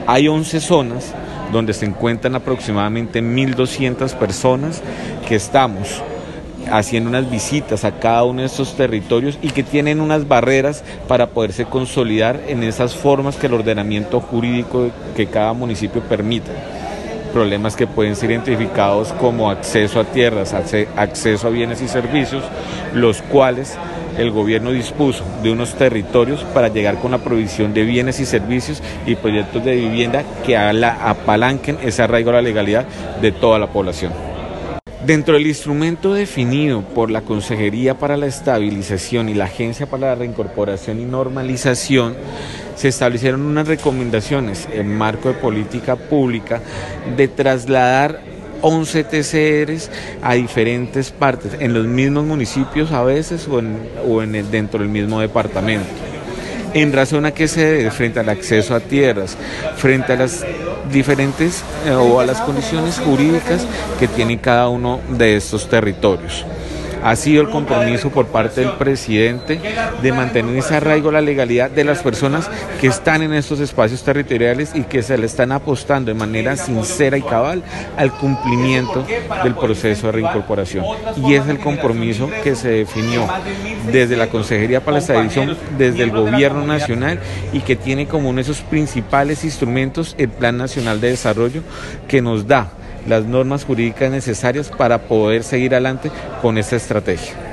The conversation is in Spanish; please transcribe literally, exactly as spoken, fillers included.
Hay once zonas donde se encuentran aproximadamente mil doscientas personas que estamos haciendo unas visitas a cada uno de estos territorios y que tienen unas barreras para poderse consolidar en esas formas que el ordenamiento jurídico que cada municipio permita. Problemas que pueden ser identificados como acceso a tierras, acceso a bienes y servicios, los cuales el gobierno dispuso de unos territorios para llegar con la provisión de bienes y servicios y proyectos de vivienda que apalanquen ese arraigo a la legalidad de toda la población. Dentro del instrumento definido por la Consejería para la Estabilización y la Agencia para la Reincorporación y Normalización, se establecieron unas recomendaciones en marco de política pública de trasladar once T C Rs a diferentes partes, en los mismos municipios a veces o, en, o en el, dentro del mismo departamento. En razón a que se debe frente al acceso a tierras, frente a las diferentes eh, o a las condiciones jurídicas que tiene cada uno de estos territorios. Ha sido el compromiso por parte del presidente de mantener ese arraigo a la legalidad de las personas que están en estos espacios territoriales y que se le están apostando de manera sincera y cabal al cumplimiento del proceso de reincorporación. Y es el compromiso que se definió desde la Consejería para la Estabilización, desde el Gobierno Nacional, y que tiene como uno de esos principales instrumentos el Plan Nacional de Desarrollo, que nos da las normas jurídicas necesarias para poder seguir adelante con esta estrategia.